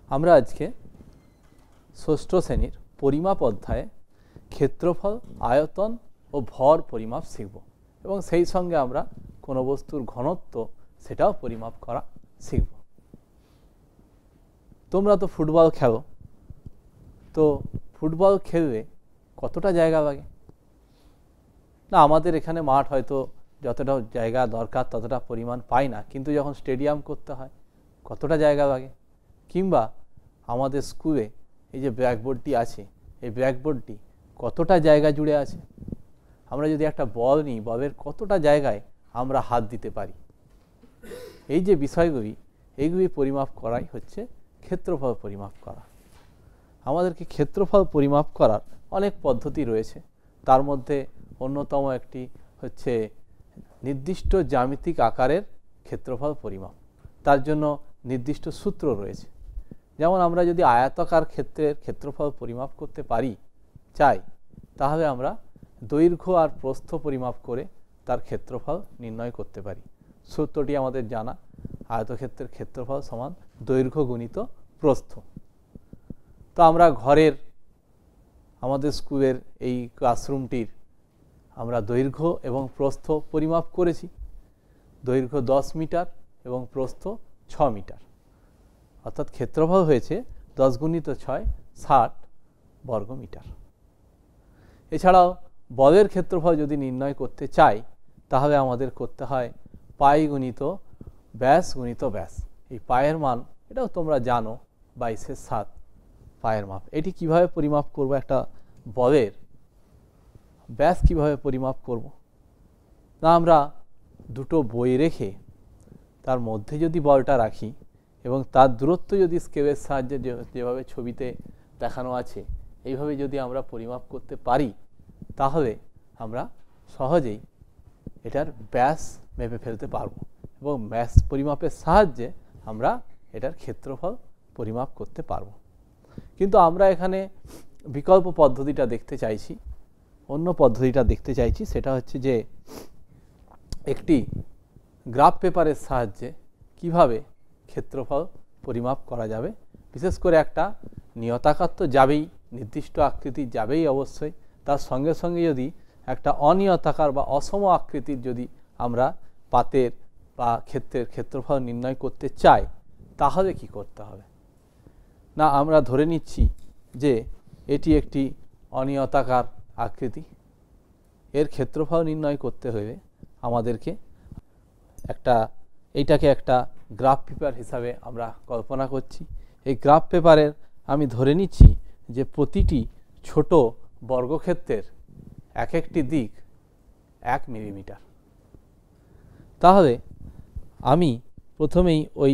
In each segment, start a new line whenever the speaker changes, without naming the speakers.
আমরা আজকে ষষ্ঠ শ্রেণীর পরিমাপ অধ্যায়ে ক্ষেত্রফল, আয়তন ও ভর পরিমাপ শিখব এবং সেই সঙ্গে আমরা কোনো বস্তুর ঘনত্ব সেটাও পরিমাপ করা শিখব। তোমরা তো ফুটবল খেলো, তো ফুটবল খেললে কতটা জায়গা লাগে? না, আমাদের এখানে মাঠ হয়তো যতটা জায়গা দরকার ততটা পরিমাণ পায় না, কিন্তু যখন স্টেডিয়াম করতে হয় কতটা জায়গা লাগে? কিংবা আমাদের স্কুলে এই যে ব্ল্যাকবোর্ডটি আছে, এই ব্ল্যাকবোর্ডটি কতটা জায়গা জুড়ে আছে? আমরা যদি একটা বল নিই, বলের কতটা জায়গায় আমরা হাত দিতে পারি? এই যে বিষয়গুলি, এইগুলি পরিমাপ করাই হচ্ছে ক্ষেত্রফল পরিমাপ করা। আমাদেরকে ক্ষেত্রফল পরিমাপ করার অনেক পদ্ধতি রয়েছে। তার মধ্যে অন্যতম একটি হচ্ছে নির্দিষ্ট জ্যামিতিক আকারের ক্ষেত্রফল পরিমাপ। তার জন্য নির্দিষ্ট সূত্র রয়েছে। যেমন আমরা যদি আয়তাকার ক্ষেত্রের ক্ষেত্রফল পরিমাপ করতে চাই, তাহলে আমরা দৈর্ঘ্য আর প্রস্থ পরিমাপ করে তার ক্ষেত্রফল নির্ণয় করতে পারি। সূত্রটি আমাদের জানা, আয়তক্ষেত্রের ক্ষেত্রফল সমান দৈর্ঘ্য গুণিত প্রস্থ। তো আমরা আমাদের স্কুলের এই ক্লাসরুমটির আমরা দৈর্ঘ্য এবং প্রস্থ পরিমাপ করেছি। দৈর্ঘ্য 10 মিটার এবং প্রস্থ 6 মিটার, অর্থাৎ ক্ষেত্রফল হয়েছে 10 গুণিত 6 60 বর্গ মিটার। এছাড়াও বলের ক্ষেত্রফল যদি নির্ণয় করতে চাই, তাহলে আমাদের করতে হয় পাই গুণিত ব্যাস গুণিত ব্যাস। এই পায়ের মান, এটাও তোমরা জানো, 22/7 পায়ের মাপ। এটি কিভাবে পরিমাপ করব? একটা বলের ব্যাস কিভাবে পরিমাপ করব? না, আমরা দুটো বই রেখে তার মধ্যে যদি বলটা রাখি এবং তার দূরত্ব যদি স্কেলের সাহায্যে যেভাবে ছবিতে দেখানো আছে এইভাবে যদি আমরা পরিমাপ করতে পারি, তাহলে আমরা সহজেই এটার ব্যাস মেপে ফেলতে পারব এবং ব্যাস পরিমাপের সাহায্যে আমরা এটার ক্ষেত্রফল পরিমাপ করতে পারব। কিন্তু আমরা এখানে বিকল্প পদ্ধতিটা দেখতে চাইছি, অন্য পদ্ধতিটা দেখতে চাইছি। সেটা হচ্ছে যে একটি গ্রাফ পেপারের সাহায্যে কিভাবে ক্ষেত্রফল পরিমাপ করা যাবে। বিশেষ করে একটা নিয়তাকার তো যাবেই, নির্দিষ্ট আকৃতি যাবেই অবশ্যই, তার সঙ্গে সঙ্গে যদি একটা অনিয়তাকার বা অসম আকৃতির যদি আমরা পাতের বা ক্ষেত্রের ক্ষেত্রফল নির্ণয় করতে চাই, তাহলে কি করতে হবে? না, আমরা ধরে নিচ্ছি যে এটি একটি অনিয়তাকার আকৃতি। এর ক্ষেত্রফল নির্ণয় করতে হলে আমাদেরকে এইটাকে একটা গ্রাফ পেপার হিসাবে আমরা কল্পনা করছি। এই গ্রাফ পেপারের আমি ধরে নিচ্ছি যে প্রতিটি ছোট বর্গক্ষেত্রের এক একটি দিক 1 মিলিমিটার। তাহলে আমি প্রথমেই ওই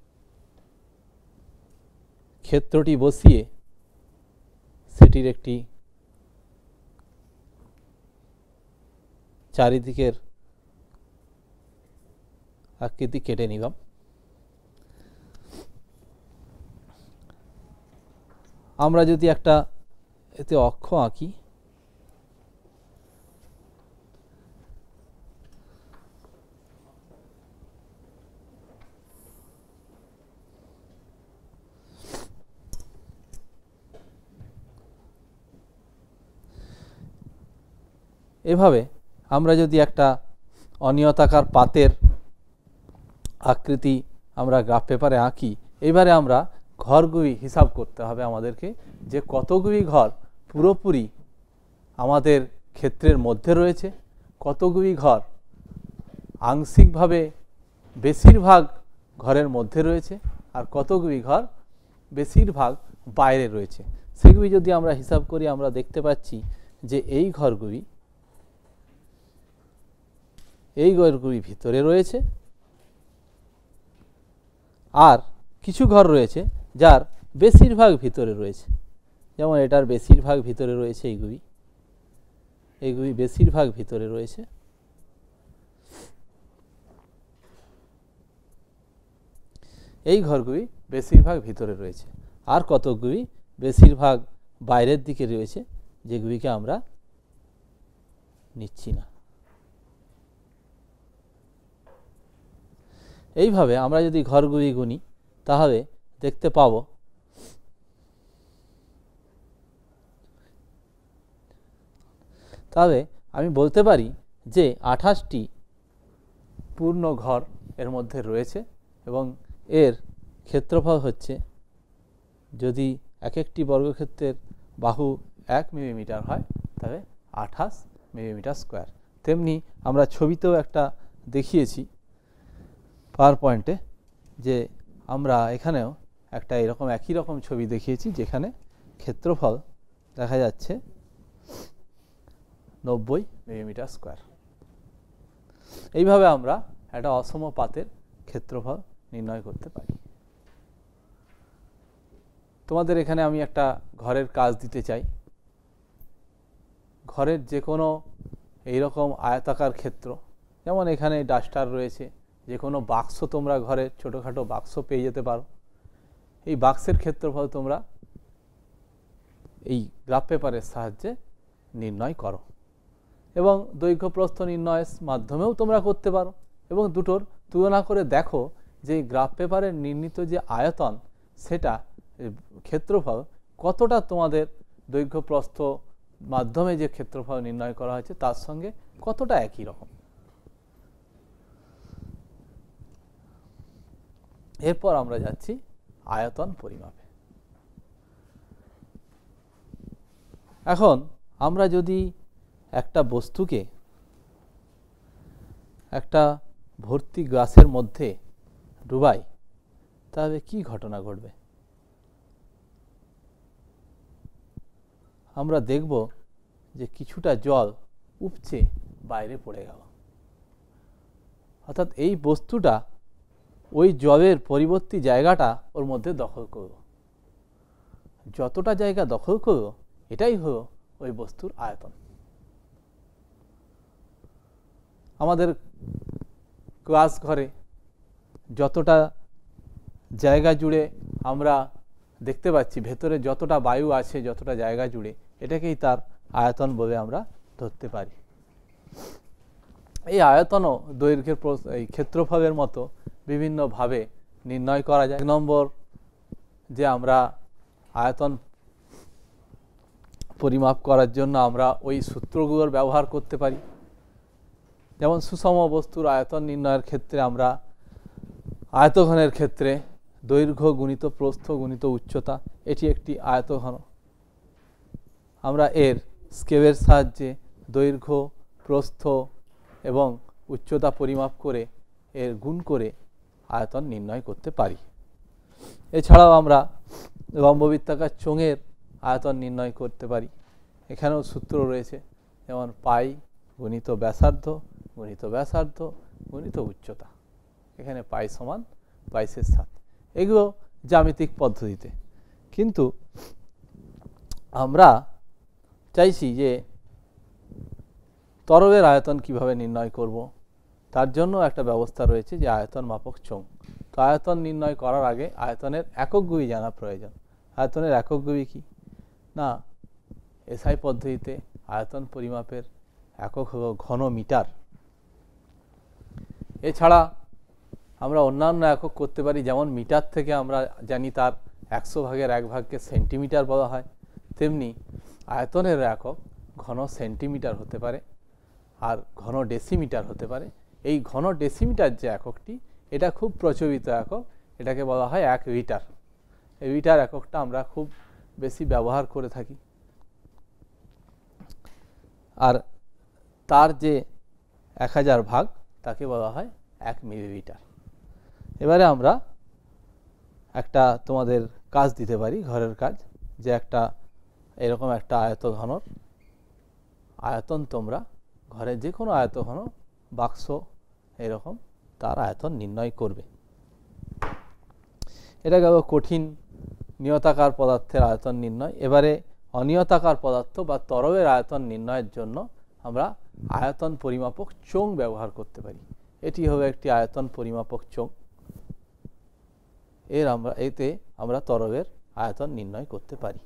ক্ষেত্রটি বসিয়ে সেটির একটি চারিদিকের আকৃতি কেটে নিলাম। আমরা যদি একটা এতে অক্ষ আঁকি, এভাবে আমরা যদি একটা অনিয়তাকার পাতের আকৃতি আমরা গ্রাফ পেপারে আঁকি, এবারে আমরা ঘরগুলি হিসাব করতে হবে আমাদেরকে, যে কতগুলি ঘর পুরোপুরি আমাদের ক্ষেত্রের মধ্যে রয়েছে, কতগুলি ঘর আংশিকভাবে বেশিরভাগ ঘরের মধ্যে রয়েছে, আর কতগুলি ঘর বেশিরভাগ বাইরে রয়েছে। সেগুলি যদি আমরা হিসাব করি, আমরা দেখতে পাচ্ছি যে এই ঘরগুলি ভিতরে রয়েছে, আর কিছু ঘর রয়েছে যার বেশিরভাগ ভিতরে রয়েছে। যেমন এটার বেশিরভাগ ভিতরে রয়েছে, এইগুলি বেশিরভাগ ভিতরে রয়েছে। এই ঘরগুলি বেশিরভাগ ভিতরে রয়েছে, আর কতকগুলি বেশিরভাগ বাইরের দিকে রয়েছে, যেগুলিকে আমরা নিচ্ছি না। এইভাবে আমরা যদি ঘরগুলি গুনি, তাহলে দেখতে পাবো তবে আমি বলতে পারি যে 28টি পূর্ণ ঘর এর মধ্যে রয়েছে এবং এর ক্ষেত্রফল হচ্ছে, যদি এক একটি বর্গক্ষেত্রের বাহু 1 মিলিমিটার হয় তবে 28 মিলিমিটার স্কোয়ার। তেমনি আমরা ছবিতেও একটা দেখিয়েছি পাওয়ার পয়েন্টে, যে আমরা এখানেও একটা এরকম একই রকম ছবি দেখিয়েছি, যেখানে ক্ষেত্রফল দেখা যাচ্ছে 90 মিলিমিটার স্কোয়ার। এইভাবে আমরা একটা অসম পাতের ক্ষেত্রফল নির্ণয় করতে পারি। তোমাদের এখানে আমি একটা ঘরের কাজ দিতে চাই। ঘরের যে কোনো এইরকম আয়তাকার ক্ষেত্র, যেমন এখানে ডাস্টার রয়েছে, যে কোনো বাক্স তোমরা ঘরে ছোটোখাটো বাক্স পেয়ে যেতে পারো। এই বাক্সের ক্ষেত্রফল তোমরা এই গ্রাফ পেপারের সাহায্যে নির্ণয় করো এবং দৈর্ঘ্য প্রস্থ নির্ণয়ের মাধ্যমেও তোমরা করতে পারো এবং দুটোর তুলনা করে দেখো যে গ্রাফ পেপারের নির্ণীত যে আয়তন, সেটা ক্ষেত্রফল কতটা তোমাদের দৈর্ঘ্য প্রস্থ মাধ্যমে যে ক্ষেত্রফল নির্ণয় করা হয়েছে তার সঙ্গে কতটা একই রকম। এরপর আমরা যাচ্ছি আয়তন পরিমাপে। এখন আমরা যদি একটা বস্তুকে একটা ভর্তি গ্লাসের মধ্যে ডুবাই, তাহলে কি ঘটনা ঘটবে? আমরা দেখব যে কিছুটা জল উপচে বাইরে পড়ে গেল, অর্থাৎ এই বস্তুটা ওই জলের পরিবর্তী জায়গাটা ওর মধ্যে দখল করল। যতটা জায়গা দখল করল এটাই হলো ওই বস্তুর আয়তন। আমাদের ক্লাস ঘরে যতটা জায়গা জুড়ে আমরা দেখতে পাচ্ছি, ভেতরে যতটা বায়ু আছে, যতটা জায়গা জুড়ে, এটাকেই তার আয়তন বলে আমরা ধরতে পারি। এই আয়তনও দৈর্ঘ্যের এই ক্ষেত্রফলের মতো বিভিন্নভাবে নির্ণয় করা যায়। 1 নম্বর, যে আমরা আয়তন পরিমাপ করার জন্য আমরা ওই সূত্রগুলোর ব্যবহার করতে পারি। যেমন সুষম বস্তুর আয়তন নির্ণয়ের ক্ষেত্রে আমরা আয়তঘনের ক্ষেত্রে দৈর্ঘ্য গুণিত প্রস্থ গুণিত উচ্চতা, এটি একটি আয়তঘন। আমরা এর স্কেলের সাহায্যে দৈর্ঘ্য প্রস্থ এবং উচ্চতা পরিমাপ করে এর গুণ করে আয়তন নির্ণয় করতে পারি। এছাড়াও আমরা লম্ববৃত্তাকার চোঙের আয়তন নির্ণয় করতে পারি। এখানেও সূত্র রয়েছে, যেমন পাই গুণিত ব্যাসার্ধ গুণিত ব্যাসার্ধ গুণিত উচ্চতা। এখানে পাই সমান 22/7। এগুলো জ্যামিতিক পদ্ধতিতে। কিন্তু আমরা চাইছি যে তরলের আয়তন কিভাবে নির্ণয় করব, তার জন্য একটা ব্যবস্থা রয়েছে, যে আয়তন মাপক চোঙ। তো আয়তন নির্ণয় করার আগে আয়তনের এককগুলি জানা প্রয়োজন। আয়তনের এককগুলি কি না, এসআই পদ্ধতিতে আয়তন পরিমাপের একক হল ঘনমিটার। এছাড়া আমরা অন্যান্য একক করতে পারি, যেমন মিটার থেকে আমরা জানি তার 100/1 সেন্টিমিটার বলা হয়, তেমনি আয়তনের একক ঘন সেন্টিমিটার হতে পারে আর ঘন ডেসিমিটার হতে পারে। এই ঘন ডেসিমিটার যে এককটি, এটা খুব প্রচলিত একক, এটাকে বলা হয় 1 লিটার। এই লিটার এককটা আমরা খুব বেশি ব্যবহার করে থাকি। আর তার যে 1000 ভাগ, তাকে বলা হয় 1 মিলিলিটার। এবারে আমরা একটা তোমাদের কাজ দিতে পারি, ঘরের কাজ, যে একটা এরকম একটা আয়তঘনর আয়তন তোমরা ঘরে যে কোনো আয়তঘন বাক্স এরকম তার আয়তন নির্ণয় করবে। এটা গেল কঠিন নিয়তাকার পদার্থের আয়তন নির্ণয়। এবারে অনিয়তাকার পদার্থ বা তরলের আয়তন নির্ণয়ের জন্য আমরা আয়তন পরিমাপক চোঙ ব্যবহার করতে পারি। এটি হবে একটি আয়তন পরিমাপক চোঙ। এতে আমরা তরলের আয়তন নির্ণয় করতে পারি।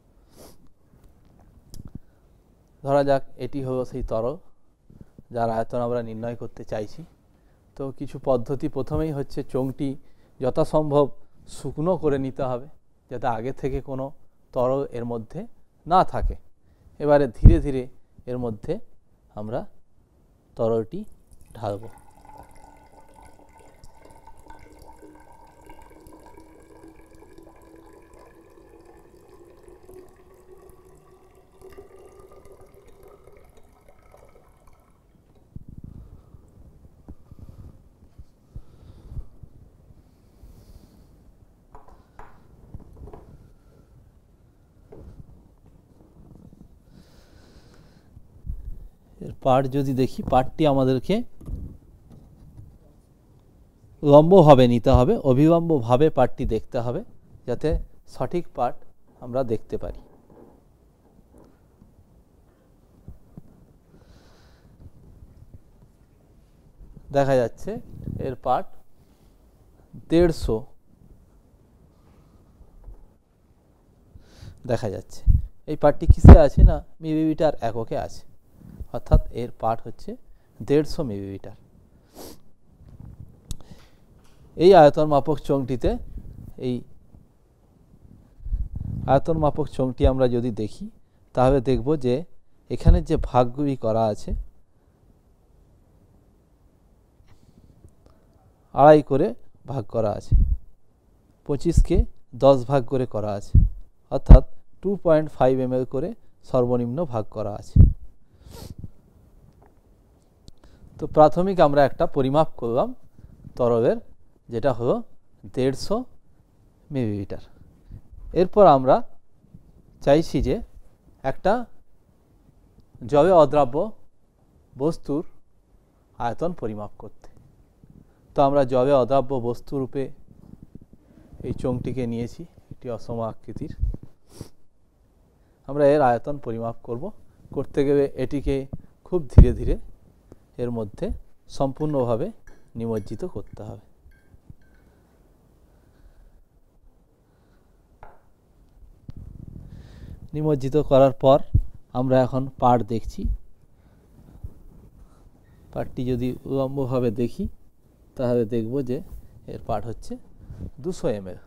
ধরা যাক এটি হলো সেই তরল যার আয়তন আমরা নির্ণয় করতে চাইছি। তো কিছু পদ্ধতি প্রথমেই হচ্ছে, চোঙটি যথাসম্ভব শুকনো করে নিতে হবে, যাতে আগে থেকে কোনো তরল এর মধ্যে না থাকে। এবারে ধীরে ধীরে এর মধ্যে আমরা তরলটি ঢালব। এর পার্ট যদি দেখি, পার্টটি আমাদেরকে লম্বভাবে নিতে হবে, অভিলম্বভাবে পার্টটি দেখতে হবে, যাতে সঠিক পার্ট আমরা দেখতে পারি। দেখা যাচ্ছে এর পার্ট 150 দেখা যাচ্ছে। এই পার্টটি কিসে আছে না মিলিমিটার এককে আছে, অর্থাৎ এর পার্ট হচ্ছে 150 মিলিমিটার। এই আয়তন মাপক চোঙটিতে, এই আয়তন মাপক চোঙটি আমরা যদি দেখি তাহলে দেখব যে এখানে যে ভাগগুলি করা আছে 2.5 করে ভাগ করা আছে, 25কে 10 ভাগ করে করা আছে, অর্থাৎ 2.5 ml করে সর্বনিম্ন ভাগ করা আছে। তো প্রাথমিক আমরা একটা পরিমাপ করলাম তরলের, যেটা হলো 150 মিলিলিটার। এরপর আমরা চাইছি যে একটা জলে অদ্রাব্য বস্তুর আয়তন পরিমাপ করতে। তো আমরা জলে অদ্রাব্য বস্তু রূপে এই চোঙটিকে নিয়েছি, এটি অসম আকৃতির। আমরা এর আয়তন পরিমাপ করতে গেলে এটিকে খুব ধীরে ধীরে এর মধ্যে সম্পূর্ণভাবে নিমজ্জিত করতে হবে। নিমজ্জিত করার পর আমরা এখন পার্ট দেখছি। পার্টটি যদি উলম্বভাবে দেখি তাহলে দেখব যে এর পার্ট হচ্ছে 200 ml,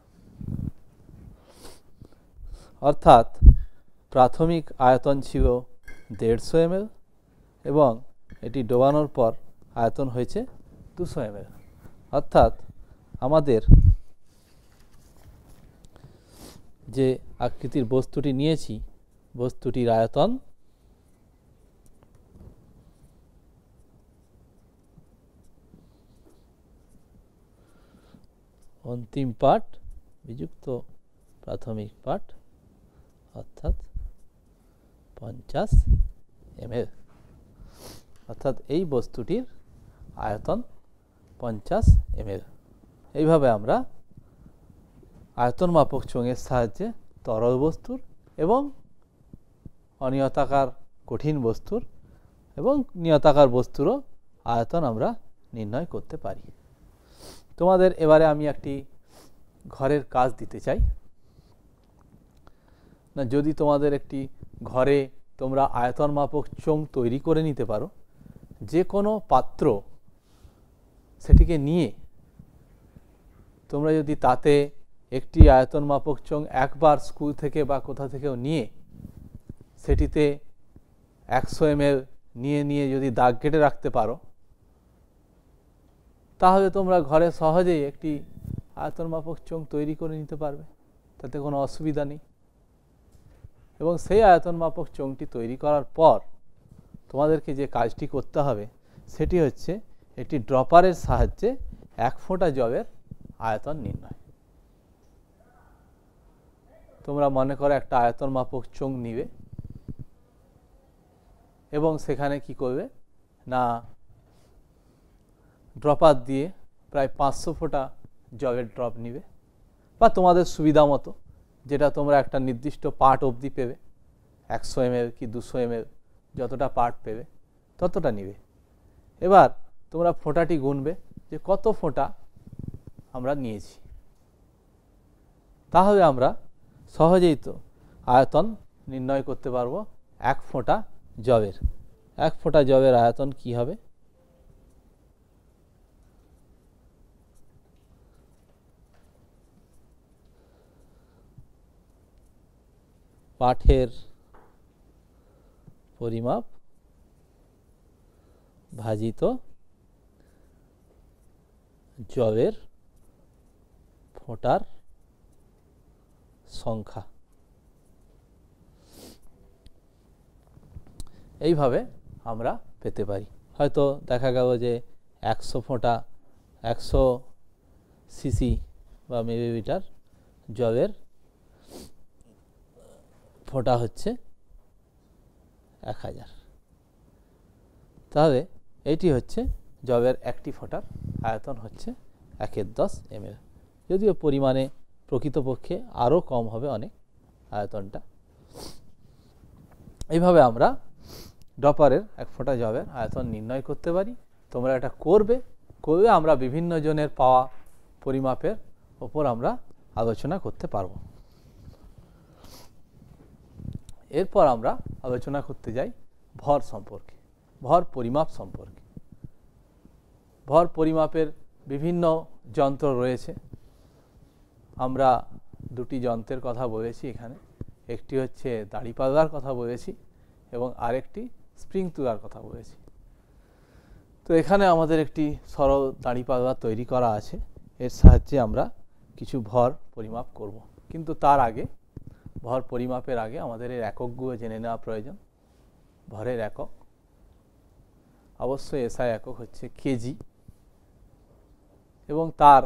অর্থাৎ প্রাথমিক আয়তন ছিল 150 ml এবং এটি ডোবানোর পর আয়তন হয়েছে 200 ml, অর্থাৎ আমাদের যে আকৃতির বস্তুটি নিয়েছি, বস্তুটির আয়তন অন্তিম পার্ট বিযুক্ত প্রাথমিক পার্ট অর্থাৎ 50 ml, অর্থাৎ এই বস্তুটির আয়তন 50 ml। এইভাবে আমরা আয়তন মাপক চোঙের সাহায্যে তরল বস্তুর এবং অনিয়তাকার কঠিন বস্তুর এবং নিয়তাকার বস্তুরও আয়তন আমরা নির্ণয় করতে পারি। তোমাদের এবারে আমি একটি ঘরের কাজ দিতে চাই। না, যদি তোমাদের একটি ঘরে তোমরা আয়তন মাপক চোঙ তৈরি করে নিতে পারো, যে কোনো পাত্র সেটিকে নিয়ে তোমরা যদি তাতে একটি আয়তন মাপক চোঙ একবার স্কুল থেকে বা কোথা থেকেও নিয়ে সেটিতে 100 ml নিয়ে যদি দাগ কেটে রাখতে পারো, তাহলে তোমরা ঘরে সহজেই একটি আয়তন মাপক চোঙ তৈরি করে নিতে পারবে, তাতে কোনো অসুবিধা নেই। এবং সেই আয়তন মাপক চোঙটি তৈরি করার পর তোমাদেরকে যে কাজটি করতে হবে সেটি হচ্ছে একটি ড্রপারের সাহায্যে 1 ফোঁটা জলের আয়তন নির্ণয়। তোমরা মনে করো একটা আয়তন মাপক চোঙ নিবে এবং সেখানে কি করবে না, ড্রপার দিয়ে প্রায় 500 ফোঁটা জলের ড্রপ নিবে, বা তোমাদের সুবিধা মতো যেটা তোমরা একটা নির্দিষ্ট পার্ট অবধি পেবে, 100 ml কি 200 ml যতটা পার্ট পেবে ততটা নিবে। এবার তোমরা ফোঁটাটি গুনবে যে কত ফোঁটা আমরা নিয়েছি, তাহলে আমরা সহজেই তো আয়তন নির্ণয় করতে পারবো 1 ফোঁটা জলের। 1 ফোঁটা জলের আয়তন কি হবে, পাঠের পরিমাপ ভাজিত জবের ফোঁটার সংখ্যা। এইভাবে আমরা পেতে পারি। হয়তো দেখা গেল যে 100 ফোঁটা 100 সিসি বা মিলিলিটার জলের ফোঁটা হচ্ছে 1000। তাহলে এটি হচ্ছে জলের একটি ফোঁটার আয়তন হচ্ছে 1/10 ml। যদিও পরিমাণে প্রকৃতপক্ষে আরও কম হবে অনেক আয়তনটা। এইভাবে আমরা ড্রপারের এক ফোঁটা জলের আয়তন নির্ণয় করতে পারি। তোমরা এটা করবে আমরা বিভিন্ন জনের পাওয়া পরিমাপের ওপর আমরা আলোচনা করতে পারব। এরপর আমরা আলোচনা করতে যাই ভর সম্পর্কে, ভর পরিমাপ সম্পর্কে। ভর পরিমাপের বিভিন্ন যন্ত্র রয়েছে। আমরা দুটি যন্ত্রের কথা বলেছি এখানে, একটি হচ্ছে দাঁড়িপাল্লার কথা বলেছি এবং আরেকটি স্প্রিং তুলার কথা বলেছি। তো এখানে আমাদের একটি সরল দাঁড়িপাল্লা তৈরি করা আছে, এর সাহায্যে আমরা কিছু ভর পরিমাপ করব। কিন্তু তার আগে, ভর পরিমাপের আগে আমাদের এর এককগুলো জেনে নেওয়া প্রয়োজন। ভরের একক অবশ্যই এসআই একক হচ্ছে কেজি এবং তার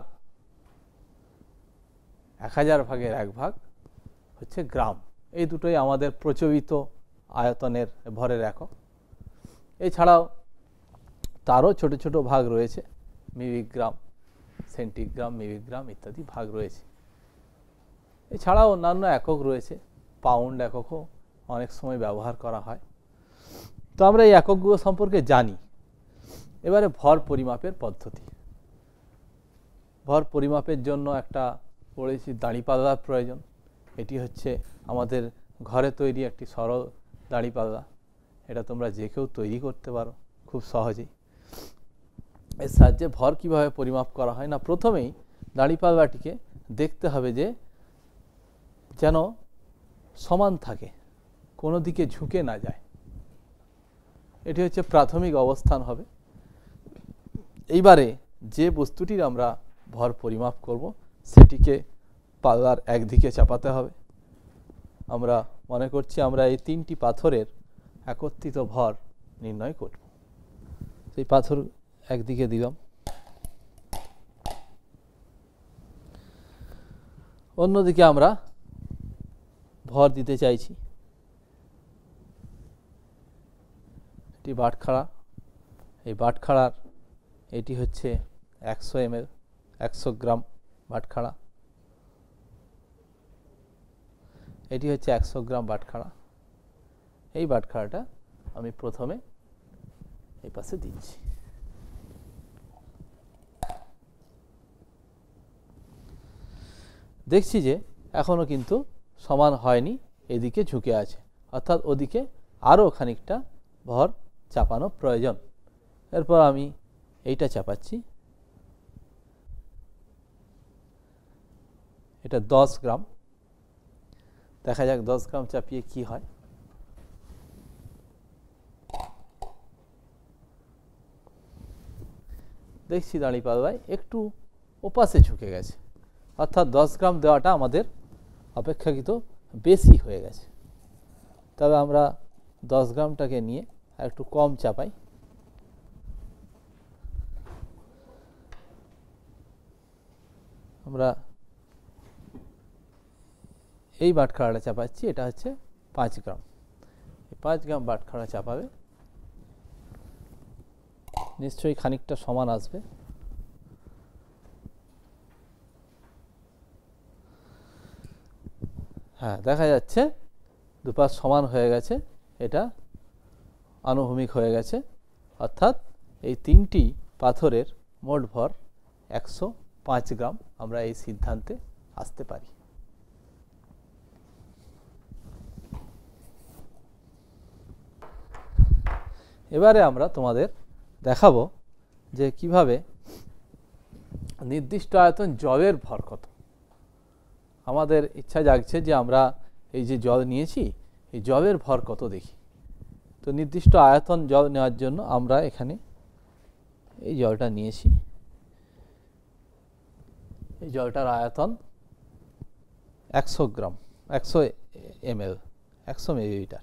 1000 ভাগের 1 ভাগ হচ্ছে গ্রাম। এই দুটোই আমাদের প্রচলিত আয়তনের ভরের একক। এছাড়াও তারও ছোট ছোট ভাগ রয়েছে, মিলিগ্রাম, সেন্টিগ্রাম, মিলিগ্রাম ইত্যাদি ভাগ রয়েছে। এছাড়াও অন্যান্য একক রয়েছে, পাউন্ড এককও অনেক সময় ব্যবহার করা হয়। তো আমরা এই এককগুলো সম্পর্কে জানি। এবারে ভর পরিমাপের পদ্ধতি। ভর পরিমাপের জন্য একটা পড়েছি দাঁড়িপাল্লার প্রয়োজন। এটি হচ্ছে আমাদের ঘরে তৈরি একটি সরল দাঁড়িপাল্লা। এটা তোমরা যে কেউ তৈরি করতে পারো খুব সহজেই। এর সাহায্যে ভর কিভাবে পরিমাপ করা হয় না, প্রথমেই দাঁড়িপাল্লাটিকে দেখতে হবে যে যেন সমান থাকে, কোনো দিকে ঝুঁকে না যায়। এটি হচ্ছে প্রাথমিক অবস্থান হবে। এইবারে যে বস্তুটির আমরা ভর পরিমাপ করব সেটিকে পাল্লার একদিকে চাপাতে হবে। আমরা মনে করছি আমরা এই 3টি পাথরের একত্রিত ভর নির্ণয় করব। সেই পাথর একদিকে দিলাম, অন্যদিকে আমরা ভর দিতে চাইছি। এটি বাটখারা, এই বাটখারার এটি হচ্ছে 100 ml, 100 গ্রাম বাটখারা। এটি হচ্ছে 100 গ্রাম বাটখারা। এই বাটখারাটা আমি প্রথমে এই পাশে দিচ্ছি। দেখছি যে এখনো কিন্তু সমান হয়নি, এদিকে ঝুঁকে আছে, অর্থাৎ ওদিকে আরও খানিকটা ভর চাপানো প্রয়োজন। এরপর আমি এইটা চাপাচ্ছি। এটা 10 গ্রাম। দেখা যাক 10 গ্রাম চাপিয়ে কি হয়। দেখছি দাঁড়িপাল্লায় একটু ওপাশে ঝুঁকে গেছে, অর্থাৎ 10 গ্রাম দেওয়াটা আমাদের অপেক্ষাকৃত বেশি হয়ে গেছে। তবে আমরা 10 গ্রামটাকে নিয়ে একটু কম চাপাই। আমরা এই বাটখারাটা চাপাচ্ছি, এটা হচ্ছে 5 গ্রাম। 5 গ্রাম বাটখারা চাপাবে, নিশ্চয়ই খানিকটা সমান আসবে। হ্যাঁ, দেখা যাচ্ছে দুপাশ সমান হয়ে গেছে, এটা আনুভূমিক হয়ে গেছে, অর্থাৎ এই 3টি পাথরের মোট ভর 105 গ্রাম। আমরা এই সিদ্ধান্তে আসতে পারি। এবারে আমরা তোমাদের দেখাবো যে কিভাবে নির্দিষ্ট আয়তন জলের ভর কত। আমাদের ইচ্ছা জাগছে যে আমরা এই যে জল নিয়েছি, এই জলের ভর কত দেখি। তো নির্দিষ্ট আয়তন জল নেওয়ার জন্য আমরা এখানে এই জলটা নিয়েছি, এই জলটার আয়তন 100 গ্রাম, 100 ml, 100 মিলিলিটার।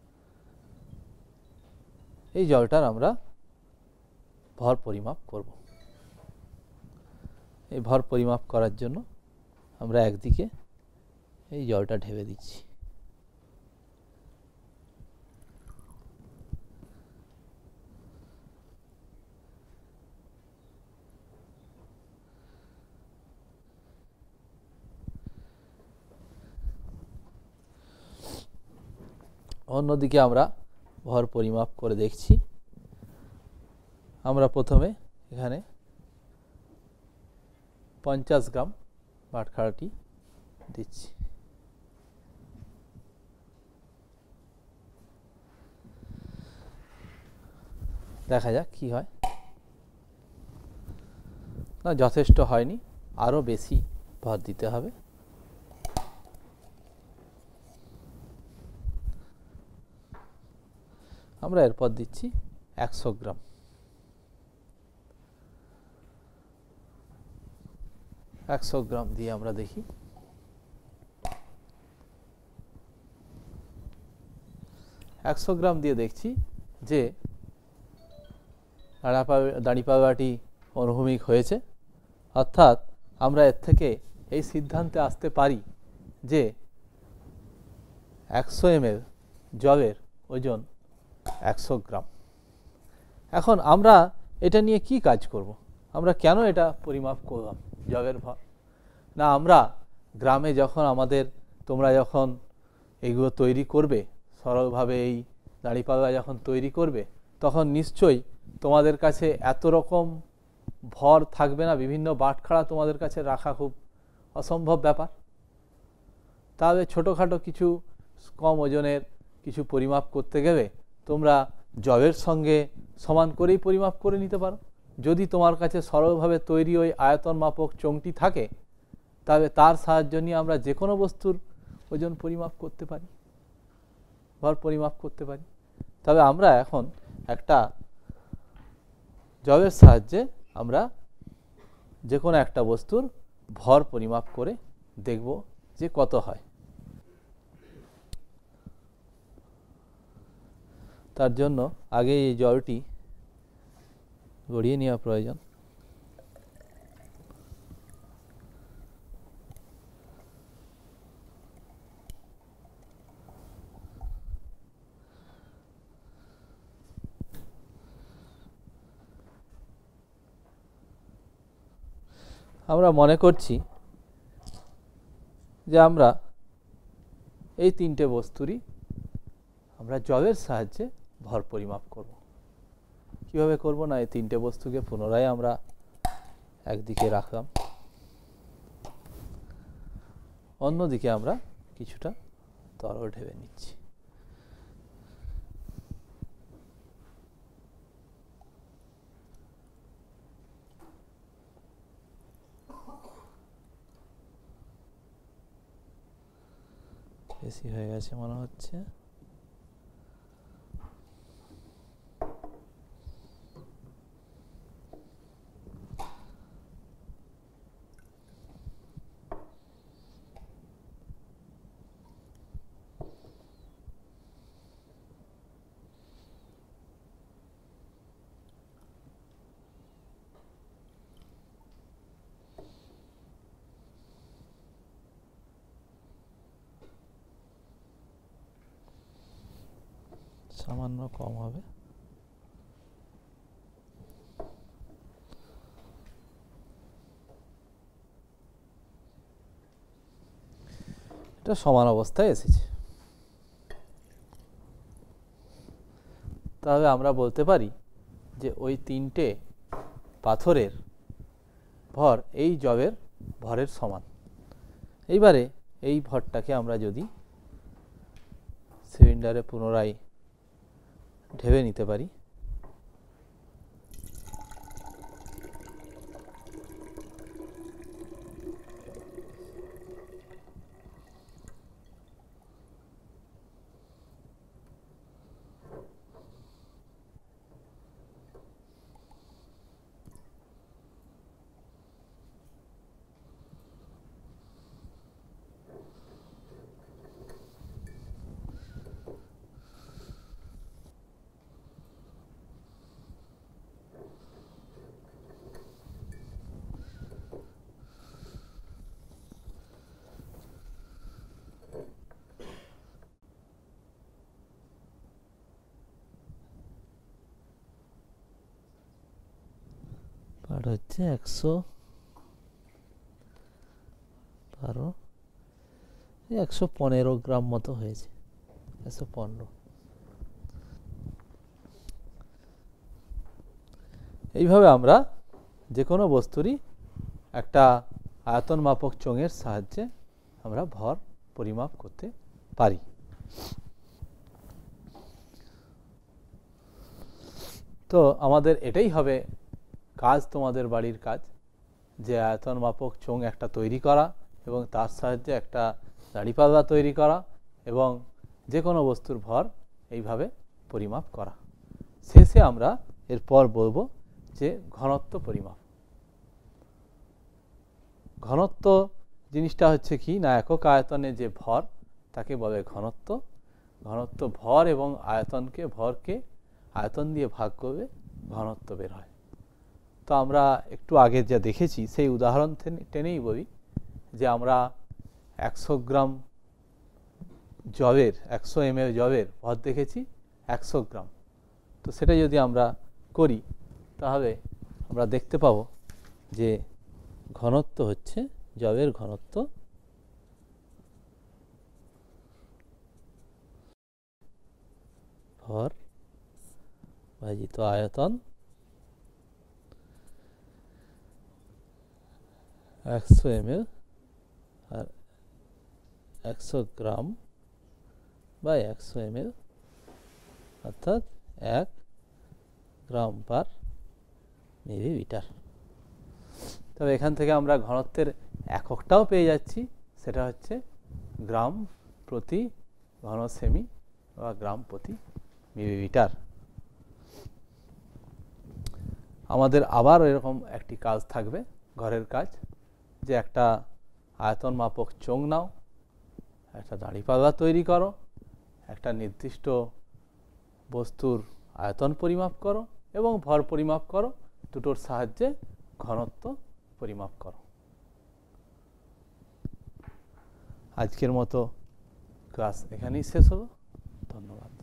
এই জলটার আমরা ভর পরিমাপ করব। এই ভর পরিমাপ করার জন্য আমরা একদিকে এই জলটা ঢেলে দিচ্ছি। অন্যদিকে আমরা ভর পরিমাপ করে দেখছি। আমরা প্রথমে এখানে 50 গ্রাম বাটখারাটি দিচ্ছি। দেখা যাক কি হয়। না, যথেষ্ট হয়নি, আরও বেশি ভর দিতে হবে। আমরা এরপর দিচ্ছি 100 গ্রাম। 100 গ্রাম দিয়ে আমরা দেখি। 100 গ্রাম দিয়ে দেখছি যে দাঁড়িপাল্লাটি অনুভূমিক হয়েছে। অর্থাৎ আমরা এর থেকে এই সিদ্ধান্তে আসতে পারি যে 100 ml জলের ওজন 100 গ্রাম। এখন আমরা এটা নিয়ে কি কাজ করব? আমরা কেন এটা পরিমাপ করলাম জলের ভর? না, আমরা গ্রামে যখন তোমরা যখন এইগুলো তৈরি করবে, সরলভাবে এই দাঁড়িপাল্লা যখন তৈরি করবে, তখন নিশ্চয়ই তোমাদের কাছে এত রকম ভর থাকবে না, বিভিন্ন বাটখারা তোমাদের কাছে রাখা খুব অসম্ভব ব্যাপার। তাহলে ছোটোখাটো কিছু কম ওজনের কিছু পরিমাপ করতে গেলে তোমরা জলের সঙ্গে সমান করেই পরিমাপ করে নিতে পারো। যদি তোমার কাছে সরলভাবে তৈরি ওই আয়তন মাপক চোঙটি থাকে, তবে তার সাহায্য নিয়ে আমরা যে কোনো বস্তুর ওজন পরিমাপ করতে পারি, ভর পরিমাপ করতে পারি। তবে আমরা এখন একটা জলের সাহায্যে আমরা যে কোনো একটা বস্তুর ভর পরিমাপ করে দেখব যে কত হয়। তার জন্য আগে এই জলটি গড়িয়ে নেওয়া প্রয়োজন। আমরা মনে করছি যে আমরা এই তিনটে বস্তুরই আমরা জলের সাহায্যে ভর পরিমাপ করব। কিভাবে করব? না, এই তিনটে বস্তুকে পুনরায় আমরা একদিকে রাখলাম, অন্যদিকে আমরা কিছুটা তরল ঢেলে নিচ্ছি। বেশি হয়ে গেছে মনে হচ্ছে। সামান্য কম হবে। এটা সমান অবস্থায় এসেছে। তাহলে আমরা বলতে পারি যে ওই তিনটে পাথরের ভর এই জলের ভরের সমান। এইবারে এই ভরটাকে আমরা যদি সিলিন্ডারে পুনরায় ঢেলে নিতে পারি, আর হচ্ছে 112 115 গ্রাম মতো হয়েছে, 115। এইভাবে আমরা যে কোনো বস্তুরই একটা আয়তন মাপক চোঙের সাহায্যে আমরা ভর পরিমাপ করতে পারি। তো আমাদের এটাই হবে কাজ, তোমাদের বাড়ির কাজ, যে আয়তন মাপক চোঙ একটা তৈরি করা এবং তার সাহায্যে একটা দাঁড়িপাল্লা তৈরি করা এবং যে কোনো বস্তুর ভর এইভাবে পরিমাপ করা। শেষে আমরা এরপর বলবো যে ঘনত্ব পরিমাপ। ঘনত্ব জিনিসটা হচ্ছে কি না, একক আয়তনে যে ভর তাকে বলে ঘনত্ব। ঘনত্ব ভর এবং আয়তনকে, ভরকে আয়তন দিয়ে ভাগ করবে, ঘনত্ব বের হয়। তো আমরা একটু আগে যা দেখেছি সেই উদাহরণ টেনেই বলি যে আমরা 100 গ্রাম জবের, 100 ml জবের ভর দেখেছি 100 গ্রাম। তো সেটা যদি আমরা করি তাহলে আমরা দেখতে পাবো যে ঘনত্ব হচ্ছে জবের ঘনত্ব ভর ভাজিত আয়তন 100 ml আর 100 গ্রাম বাই 100 ml, অর্থাৎ 1 গ্রাম পার মিলিলিটার। তবে এখান থেকে আমরা ঘনত্বের এককটাও পেয়ে যাচ্ছি, সেটা হচ্ছে গ্রাম প্রতি ঘন সেমি বা গ্রাম প্রতি মিলিলিটার। আমাদের আবার এরকম একটি কাজ থাকবে, ঘরের কাজ, যে একটা আয়তন মাপক চোঙ নাও, একটা দাঁড়িপাল্লা তৈরি করো, একটা নির্দিষ্ট বস্তুর আয়তন পরিমাপ করো এবং ভর পরিমাপ করো, দুটোর সাহায্যে ঘনত্ব পরিমাপ করো। আজকের মতো ক্লাস এখানেই শেষ হলো। ধন্যবাদ।